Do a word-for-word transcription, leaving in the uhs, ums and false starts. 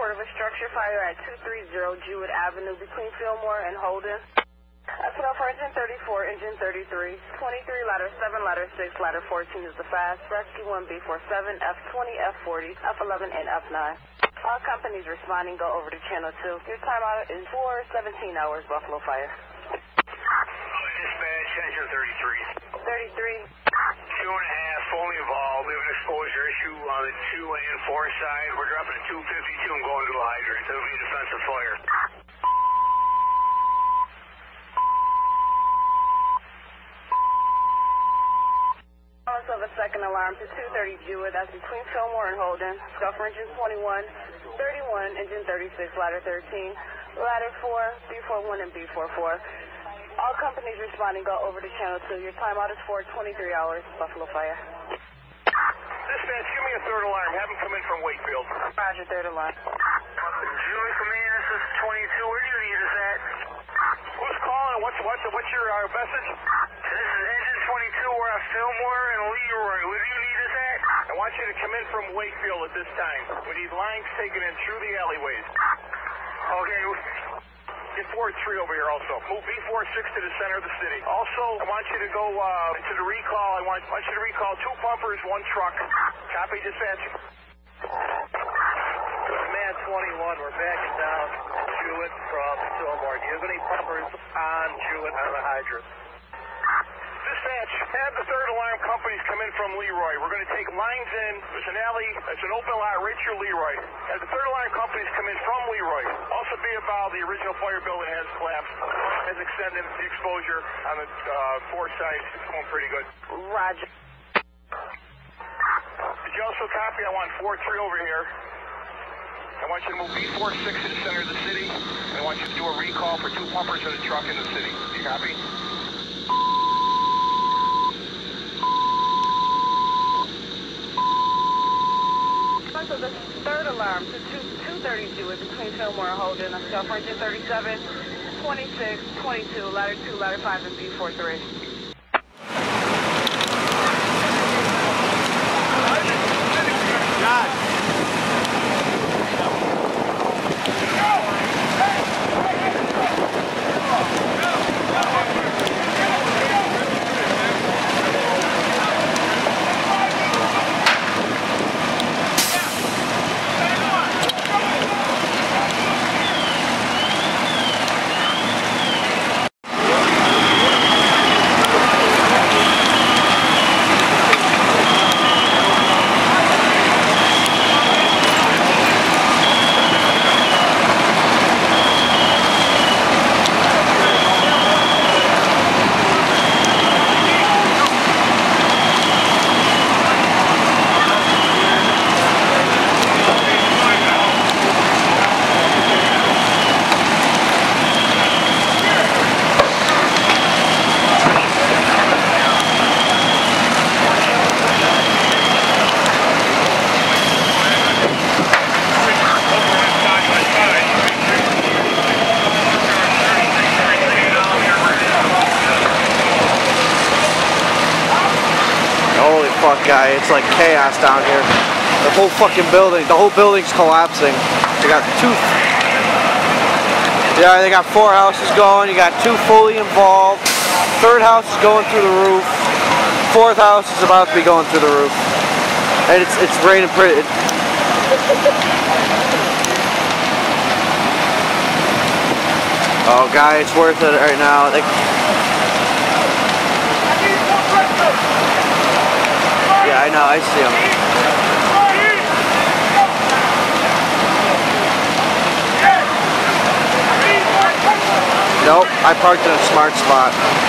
report of a structure fire at two thirty Jewett Avenue between Fillmore and Holden. F L for engine thirty-four, engine thirty-three, twenty-three, ladder seven, ladder six, ladder fourteen is the fast, rescue one B forty-seven, F twenty, F forty, F eleven, and F nine. All companies responding go over to channel two. Your timeout is four seventeen hours, Buffalo Fire. Dispatch, engine thirty-three. thirty-three. Two and a half, fully involved. We have an exposure issue on the two and four side. We're dropping a two fifty-two and going to a hydrant. It'll be a defensive fire. Of a second alarm to two thirty Jewett, that's between Fillmore and Holden. Go for engine twenty-one, thirty-one, engine thirty-six, ladder thirteen, ladder four, B forty-one, and B forty-four. All companies responding go over to channel two. Your timeout is four twenty-three hours, Buffalo Fire. Dispatch, give me a third alarm. Have them come in from Wakefield. Roger, third alarm. Jewett Command, this is twenty-two. Where do you need us at? Who's calling? What's, what's, what's your uh, message? This is engine twenty-two. We're at Fillmore and Leroy. Where do you need us at? I want you to come in from Wakefield at this time. We need lines taken in through the alleyways. Okay. Get four three over here also. Move B forty-six to the center of the city. Also, I want you to go uh, to the recall. I want, want you to recall two pumpers, one truck. Copy, dispatch. Command twenty-one, we're backing down Jewett from Fillmore. Do you have any pumpers on Jewett on the hydrant? Dispatch, have the third alarm companies come in from Leroy. We're going to take lines in. There's an alley. It's an open lot right through Leroy. Have the third alarm companies come in from Leroy. Also be about the original fire building has collapsed. Has extended the exposure on the uh, four sides. It's going pretty good. Roger. Did you also copy? I want four three over here. I want you to move B forty-six to the center of the city. I want you to do a recall for two pumpers and a truck in the city. You copy? So the third alarm to two thirty Jewett between Fillmore and Holden. Let's go for engine thirty-seven, twenty-six, twenty-two, ladder two, ladder five, and B forty-three. Fuck, guy, it's like chaos down here. The whole fucking building, the whole building's collapsing. They got two, yeah, they got four houses going. You got two fully involved. Third house is going through the roof. Fourth house is about to be going through the roof. And it's it's raining pretty. It, oh, guy, it's worth it right now. They, yeah, I know, I see them. Nope, I parked in a smart spot.